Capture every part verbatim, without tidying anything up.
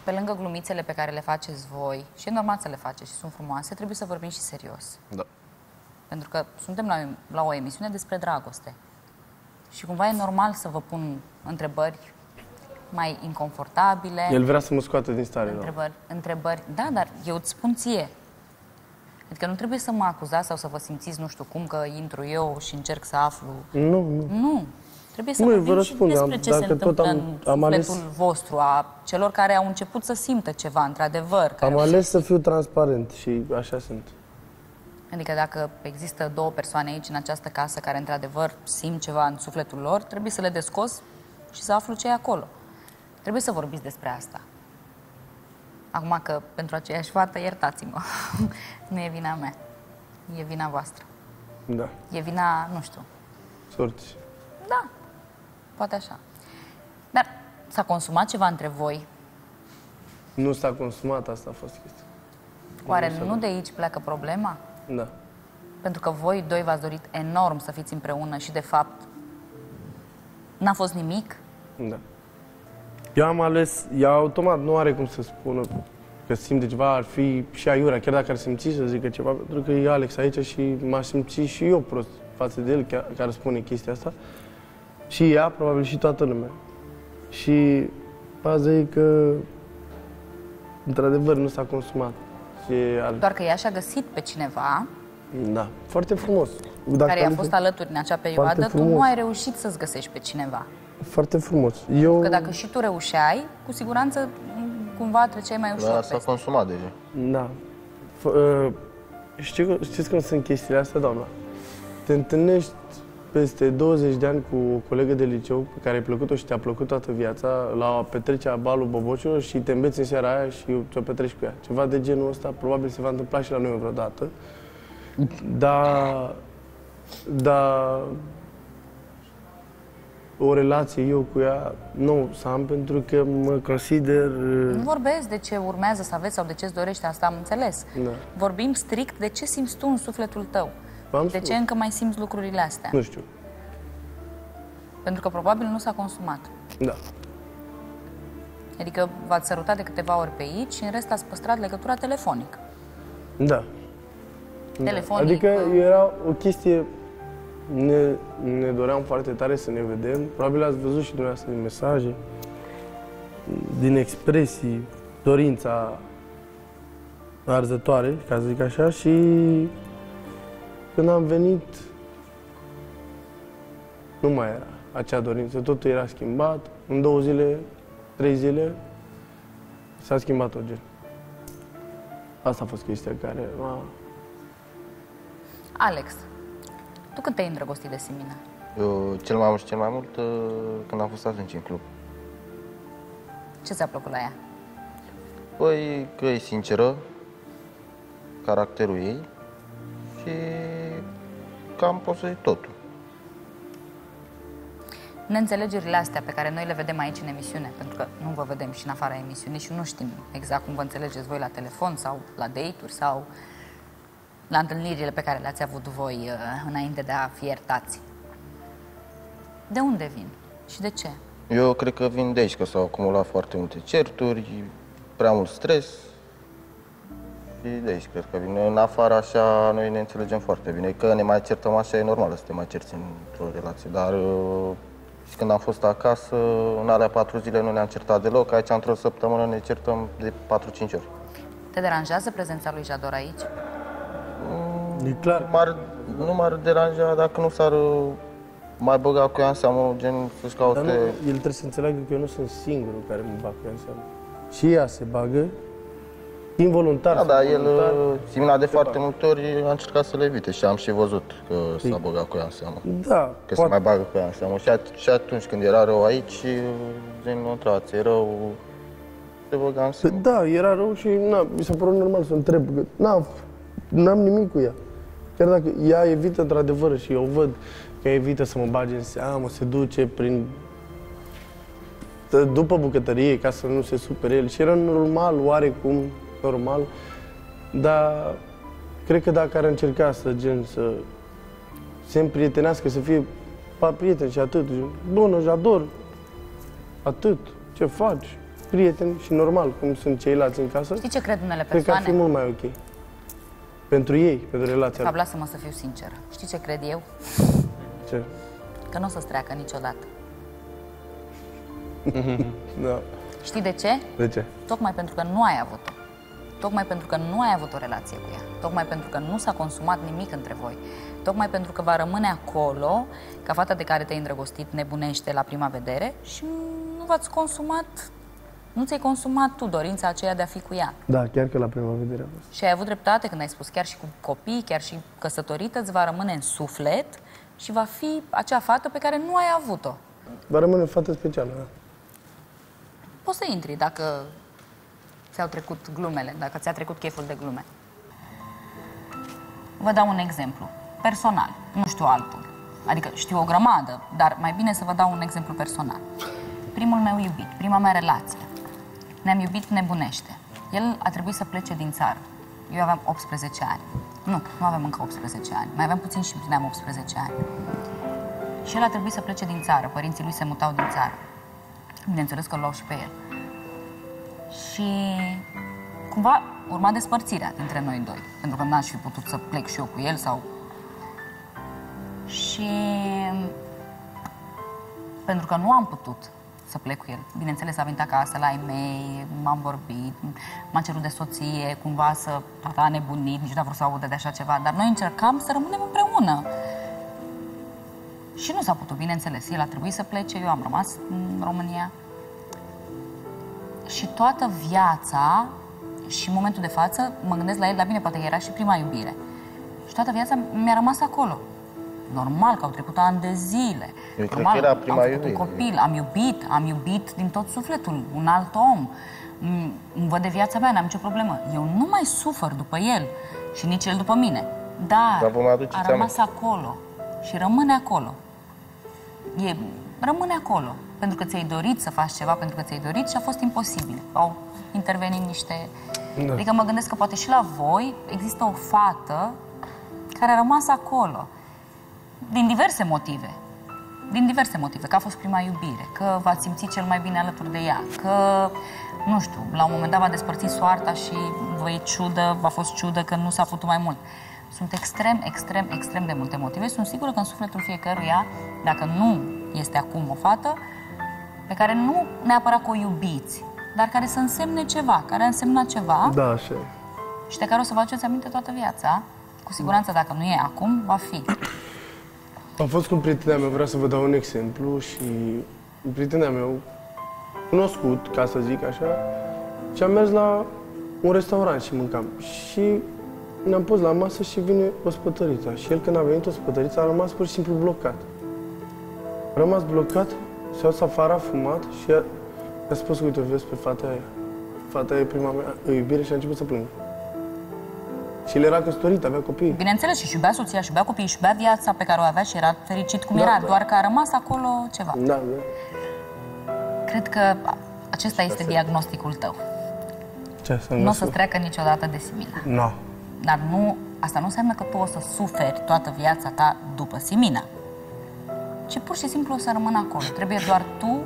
pe lângă glumițele pe care le faceți voi, și e normal să le faceți și sunt frumoase, trebuie să vorbim și serios. Da. Pentru că suntem la, la o emisiune despre dragoste. Și cumva e normal să vă pun întrebări mai inconfortabile. El vrea să mă scoată din stare, întrebări, întrebări. Da, dar eu îți spun ție. Adică nu trebuie să mă acuzați sau să vă simțiți nu știu cum, că intru eu și încerc să aflu. Nu, nu. Nu. Trebuie să Nu, vorbim vă și răspund, despre am- ce dacă se întâmplă tot am- în am sufletul ales- vostru, a celor care au început să simtă ceva, într-adevăr. care Am au- ales să fiu transparent și așa sunt. Adică dacă există două persoane aici în această casă care într-adevăr simt ceva în sufletul lor, trebuie să le descos și să aflu ce e acolo. Trebuie să vorbiți despre asta. Acum că pentru aceeași fată, iertați-mă, nu e vina mea, e vina voastră. Da. E vina, nu știu, Sorți. da, poate așa. Dar s-a consumat ceva între voi? Nu s-a consumat, asta a fost chestia. Oare s-a nu de aici pleacă problema? Da. Pentru că voi doi v-ați dorit enorm să fiți împreună și de fapt n-a fost nimic? Da. Eu am ales, ea automat nu are cum să spună că simte ceva, ar fi și aiurea, chiar dacă ar simți să zică ceva, pentru că e Alex aici și m-aș simți și eu prost față de el, chiar, care spune chestia asta. Și ea, probabil și toată lumea. Și baza e că, într-adevăr, nu s-a consumat. Și ar... Doar că ea și-a găsit pe cineva Da, foarte frumos. Dacă care i-a am- fost alături în acea perioadă, tu frumos. nu ai reușit să-ți găsești pe cineva. Foarte frumos. Eu... Că dacă și tu reușeai, cu siguranță m, cumva treceai mai ușor Da, s-a peste. consumat deja. Da. F- uh, știu, știți cum sunt chestiile astea, doamna? Te întâlnești peste douăzeci de ani cu o colegă de liceu pe care ai plăcut-o și te-a plăcut toată viața la petrecerea balul bobocilor și te îmbeți în seara aia și ți-o petreci cu ea. Ceva de genul ăsta probabil se va întâmpla și la noi vreodată. Dar... Dar... O relație eu cu ea nu să am pentru că mă consider... Nu vorbesc de ce urmează să aveți sau de ce-ți dorești, asta am înțeles. Da. Vorbim strict de ce simți tu în sufletul tău. V-am De spus. ce încă mai simți lucrurile astea? Nu știu. Pentru că probabil nu s-a consumat. Da. Adică v-ați sărutat de câteva ori pe aici și în rest ați păstrat legătura telefonic. Da. Telefonic. Adică era o chestie, ne, ne doream foarte tare să ne vedem. Probabil ați văzut și dumneavoastră din mesaje, din expresii, dorința arzătoare, ca să zic așa, și când am venit, nu mai era acea dorință, totul era schimbat. În două zile, trei zile, s-a schimbat tot gen. Asta a fost chestia care m-a... Alex, tu când te-ai îndrăgostit de Simina? Eu cel mai mult și cel mai mult uh, când am fost atunci în club. Ce ți-a plăcut la ea? Păi că e sinceră, caracterul ei și cam pot să zic totul. Neînțelegerile astea pe care noi le vedem aici în emisiune, pentru că nu vă vedem și în afara emisiunii și nu știm exact cum vă înțelegeți voi la telefon sau la date-uri sau la întâlnirile pe care le-ați avut voi uh, înainte de a fi iertați. De unde vin și de ce? Eu cred că vin de aici, că s-au acumulat foarte multe certuri, prea mult stres și de aici cred că vine. În afară așa noi ne înțelegem foarte bine, că ne mai certăm așa, e normal să te mai cerți într-o relație, dar uh, și când am fost acasă, în alea patru zile nu ne-am certat deloc, aici într-o săptămână ne certăm de patru-cinci ori. Te deranjează prezența lui Jador aici? E clar. M-ar, nu m-ar deranja dacă nu s-ar uh, mai băga cu ea în seamă, gen să-și caute... Dar nu, el trebuie să înțeleagă că eu nu sunt singurul care mă bag cu ea în seamă. Și ea se bagă, involuntar. Da, dar el, voluntar, uh, Simina, de se foarte bagă. multe ori a încercat să le evite și am și văzut că s-a băgat cu ea în seamă. Da, Că se mai bagă cu ea în seamă. Și, at- și atunci când era rău aici, gen, nu intra, ți-e rău, se băga în seamă. Da, era rău și na, mi s-a părut normal să o întreb. Că, na, n-am nimic cu ea. Chiar dacă ea evită într-adevăr și eu văd că evită să mă bage în seamă, se duce prin... după bucătărie ca să nu se supere el. Și era normal, oarecum normal, dar cred că dacă ar încerca să, gen, să se împrietenească, să fie pa prieten și atât, gen, bună, Jador, atât, ce faci? prieteni și normal, cum sunt ceilalți în casă. Știi ce cred unele Cred că ar persoane? fi mult mai ok. Pentru ei, pentru relația Fapt, lor. lasă-mă să fiu sinceră. Știi ce cred eu? Ce? Că nu o să-ți treacă niciodată. Da. Știi de ce? De ce? Tocmai pentru că nu ai avut-o. Tocmai pentru că nu ai avut o relație cu ea. Tocmai pentru că nu s-a consumat nimic între voi. Tocmai pentru că va rămâne acolo, ca fata de care te-ai îndrăgostit nebunește la prima vedere și nu v-ați consumat, nu ți-ai consumat tu dorința aceea de a fi cu ea. Da, chiar că la prima vedere a fost. Și ai avut dreptate când ai spus, chiar și cu copii, chiar și căsătorită, îți va rămâne în suflet și va fi acea fată pe care nu ai avut-o. Va rămâne fată specială, da. Poți să intri dacă ți-au trecut glumele, dacă ți-a trecut cheful de glume. Vă dau un exemplu, personal, nu știu altul. Adică știu o grămadă, dar mai bine să vă dau un exemplu personal. Primul meu iubit, prima mea relație. Ne-am iubit nebunește. El a trebuit să plece din țară. Eu aveam optsprezece ani. Nu, nu aveam încă optsprezece ani. Mai aveam puțin și împlineam optsprezece ani. Și el a trebuit să plece din țară. Părinții lui se mutau din țară. Bineînțeles că îl luau și pe el. Și cumva urma despărțirea dintre noi doi. Pentru că n-aș fi putut să plec și eu cu el sau... Și... pentru că nu am putut să plec cu el. Bineînțeles, a venit acasă la ai mei, m-am vorbit, m-a cerut de soție, cumva să... tata a nebunit, nici nu a vrut să audă de așa ceva, dar noi încercam să rămânem împreună. Și nu s-a putut, bineînțeles. El a trebuit să plece, eu am rămas în România. Și toată viața, și în momentul de față, mă gândesc la el, dar bine, poate era și prima iubire. Și toată viața mi-a rămas acolo. Normal că au trecut ani de zile. Eu Normal, cred că era prima am făcut iubire. un copil, am iubit, am iubit din tot sufletul, un alt om. M- Îmi văd de viața mea, n-am nicio problemă. Eu nu mai sufăr după el și nici el după mine. Dar Dar vă mai aduceți a rămas acolo și rămâne acolo. E, rămâne acolo. Pentru că ți-ai dorit să faci ceva, pentru că ți-ai dorit și a fost imposibil. Au intervenit niște... Da. Adică mă gândesc că poate și la voi există o fată care a rămas acolo. Din diverse motive. Din diverse motive. Că a fost prima iubire, că v-ați simțit cel mai bine alături de ea, că, nu știu, la un moment dat v-a despărțit soarta și vă e ciudă, v-a fost ciudă că nu s-a putut mai mult. Sunt extrem, extrem, extrem de multe motive. Sunt sigură că în sufletul fiecăruia, dacă nu este acum o fată, pe care nu neapărat că o iubiți, dar care să însemne ceva, care a însemnat ceva Da, așa. și de care o să vă aduceți aminte toată viața. Cu siguranță, dacă nu e acum, va fi. Am fost cu un prieten meu, vreau să vă dau un exemplu și un prieten meu, cunoscut, ca să zic așa, și am mers la un restaurant și mâncam. Și ne-am pus la masă și vine ospătărița. Și el, când a venit ospătărița, a rămas pur și simplu blocat. A rămas blocat, s-a dus afară, a fumat și a, a spus, uite, vezi pe fata aia. Fata e prima mea iubire și a început să plângă. Și el era căsătorit, avea copii. Bineînțeles, și iubea soția, și iubea copiii, și iubea viața pe care o avea și era fericit cum Da, era, da. doar că a rămas acolo ceva. Da, da. Cred că acesta este diagnosticul tău. Ce să Nu o să treacă niciodată de Simina. No. Dar nu, asta nu înseamnă că tu o să suferi toată viața ta după Simina. Ci pur și simplu o să rămână acolo. Trebuie doar tu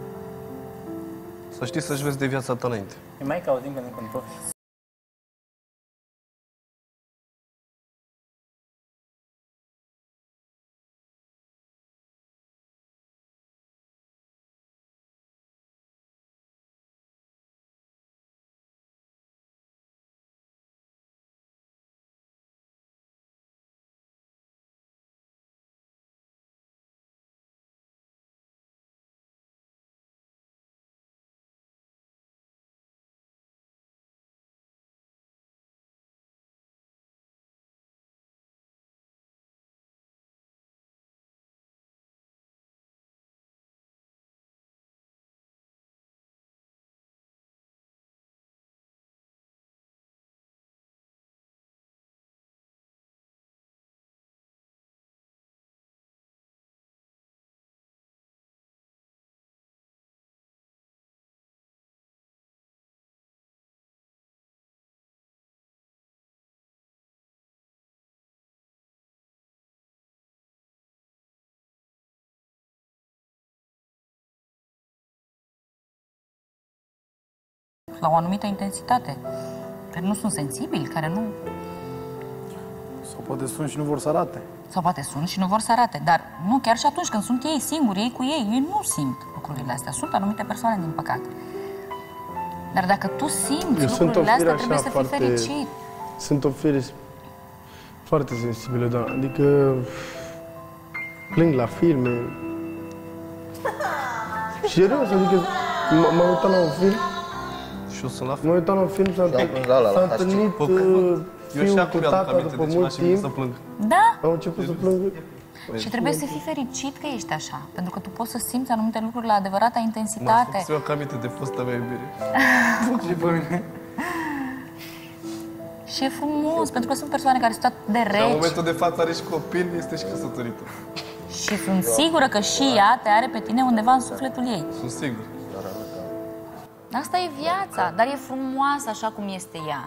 Să știi să-și vezi de viața ta înainte. E mai ca auzim când în profi. la o anumită intensitate, care nu sunt sensibili, care nu... Sau poate sunt și nu vor să arate. Sau poate sunt și nu vor să arate, dar nu, chiar și atunci când sunt ei singuri, ei cu ei, ei nu simt lucrurile astea. Sunt anumite persoane, din păcate. Dar dacă tu simți Eu lucrurile astea, trebuie să fii foarte, fericit. Sunt o fire foarte sensibilă, doamna. Adică plâng la filme. Serios, adică m-am uitat la un film. Și eu sunt la fel. M-am uitat la un film, s-a întâlnit fiul cu tata după mult timp. Da? Am început să plâng. Și trebuie să fii fericit că ești așa, pentru că tu poți să simți anumite lucruri la adevărata intensitate. Mă fac aminte de fosta mea iubire. Și pe mine. Și e frumos, pentru că sunt persoane care sunt atât de La reci momentul de față are și copil, este și căsătorită. și sunt sigură că și ea te are pe tine undeva în sufletul ei. Sunt sigur. Asta e viața, dar e frumoasă așa cum este ea.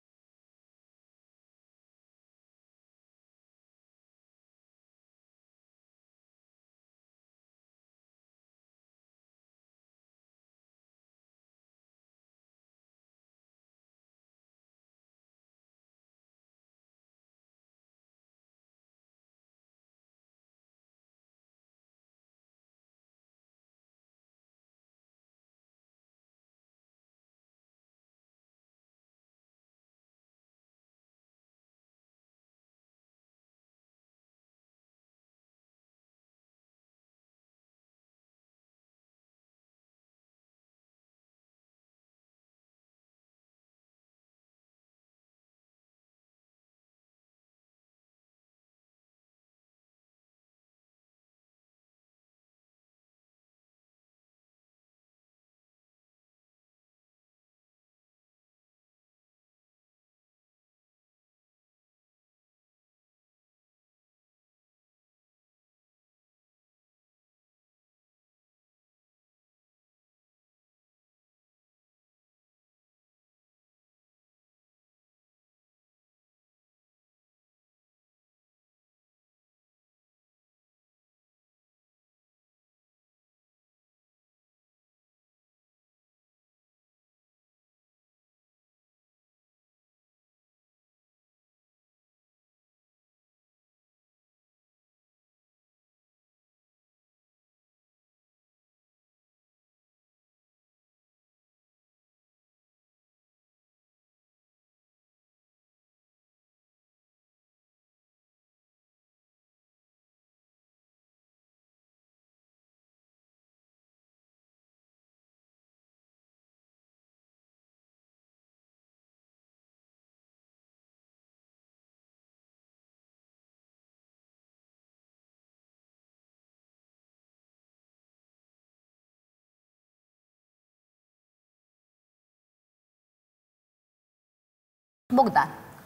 Bogdan,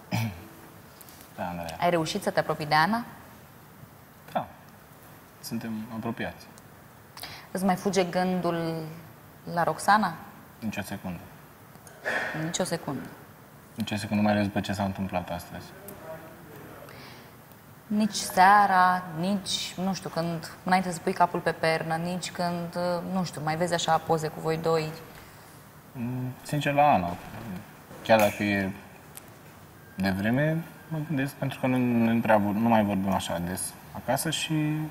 Da, Andreea. ai reușit să te apropii de Ana? Da. Suntem apropiați. Îți mai fuge gândul la Roxana? Nici o secundă. Nici o secundă. Nici o secundă, mai ales după ce s-a întâmplat astăzi. Nici seara, nici, nu știu, când, înainte să pui capul pe pernă, nici când, nu știu, mai vezi așa poze cu voi doi. Sincer, la Ana. Chiar dacă e de vreme, mă gândesc pentru că nu, nu, prea, nu mai vorbim așa des acasă și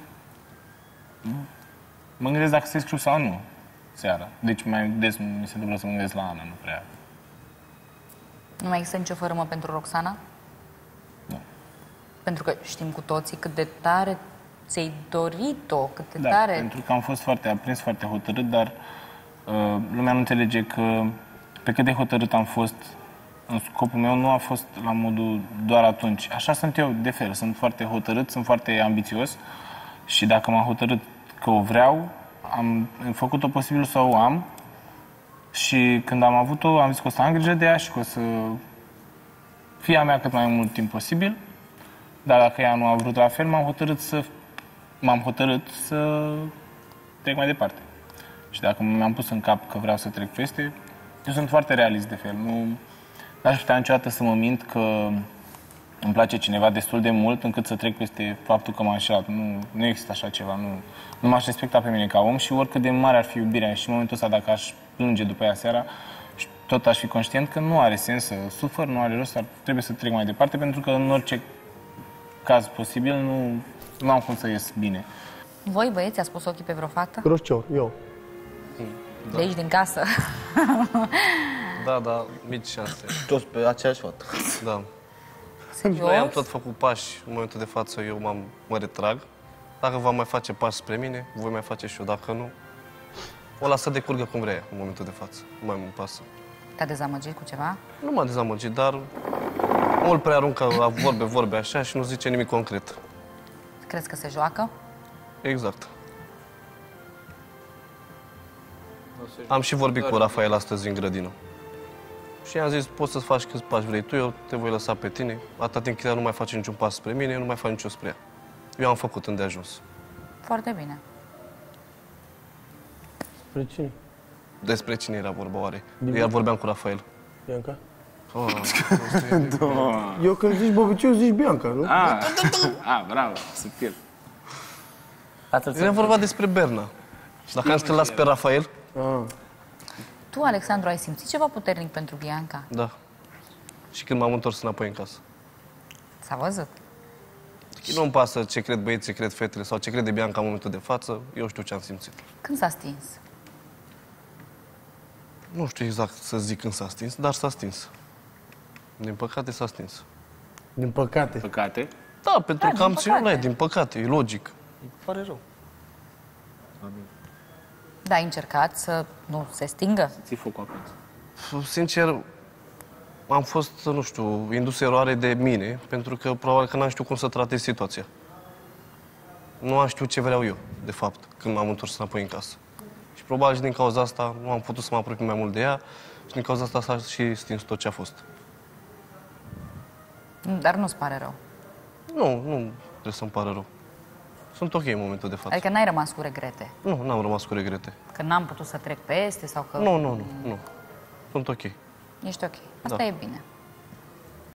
mă gândesc dacă să-i scriu sau nu seara. Deci mai des mi se întâmplă să mă gândesc la Ana, nu prea. Nu mai există nicio fărâmă pentru Roxana? Nu. Pentru că știm cu toții cât de tare ți-ai dorit-o, cât de Da, tare... pentru că am fost foarte aprins, foarte hotărât, dar uh, lumea nu înțelege că pe cât de hotărât am fost, în scopul meu nu a fost la modul doar atunci. Așa sunt eu, de fel, sunt foarte hotărât, sunt foarte ambițios și dacă m-am hotărât că o vreau, am făcut tot posibil să o am și când am avut-o, am zis că o să am grijă de ea și că o să fie a mea cât mai mult timp posibil, dar dacă ea nu a vrut la fel, m-am hotărât să m-am hotărât să trec mai departe. Și dacă mi-am pus în cap că vreau să trec peste, eu sunt foarte realist de fel. Nu aș putea niciodată să mă mint că îmi place cineva destul de mult încât să trec peste faptul că m-a înșelat. Nu, nu există așa ceva. Nu, nu m-aș respecta pe mine ca om și oricât de mare ar fi iubirea și în momentul ăsta dacă aș plânge după ea seara, tot tot aș fi conștient că nu are sens să sufăr, nu are rost, ar, trebuie să trec mai departe, pentru că în orice caz posibil nu, nu am cum să ies bine. Voi, băieți, ați pus ochii pe vreo fată? Roșcior, eu. De aici, din casă? Da, da, mici șanse. Toți pe aceeași fată. Da. Serios? Noi am tot făcut pași. În momentul de față eu m-am, mă retrag. Dacă va mai face pași spre mine, voi mai face și eu. Dacă nu, o lasă de curgă cum vrea în momentul de față. Nu mai mă pasă. Te-a dezamăgit cu ceva? Nu m-a dezamăgit, dar mult prea aruncă la vorbe, vorbe așa și nu zice nimic concret. Crezi că se joacă? Exact. Am și vorbit cu Rafael astăzi în grădină. Și i-am zis, poți să-ți faci câți pași vrei tu, eu te voi lăsa pe tine. Atâta timp cât ea nu mai face niciun pas spre mine, eu nu mai fac nicio spre ea. Eu am făcut îndeajuns. Foarte bine. Spre cine? Despre cine era vorba oare? Iar vorbeam cu Rafael. Bianca? Oh, Eu când zici Bobiciu, zici Bianca, nu? Ah, ah bravo, subtil. era vorba despre Berna. Dacă am zis că las pe Rafael, Ah. Tu, Alexandru, ai simțit ceva puternic pentru Bianca? da. Și când m-am întors înapoi în casă. S-a văzut. Nu-mi pasă ce cred băieții, ce cred fetele sau ce crede Bianca în momentul de față, eu știu ce am simțit. Când s-a stins? Nu știu exact să zic când s-a stins, dar s-a stins. Din păcate s-a stins. Din păcate. Păcate. Da, pentru Da, că am din ținut la păcate. ea, din păcate, e logic. Îmi pare rău. Da, ai încercat să nu se stingă? Ții focul aprins. Sincer, am fost, nu știu, indus eroare de mine, pentru că probabil că n-am știut cum să tratez situația. Nu am știut ce vreau eu, de fapt, când m-am întors înapoi în casă. Și probabil și din cauza asta nu am putut să mă apropii mai mult de ea și din cauza asta s-a și stins tot ce a fost. Mm, Dar nu-ți pare rău. Nu, nu trebuie să-mi pară rău. Sunt ok în momentul de față. Adică n-ai rămas cu regrete? Nu, n-am rămas cu regrete. Că n-am putut să trec peste sau că... Nu, nu, nu, nu. Sunt ok. Ești ok. Asta Da. e bine.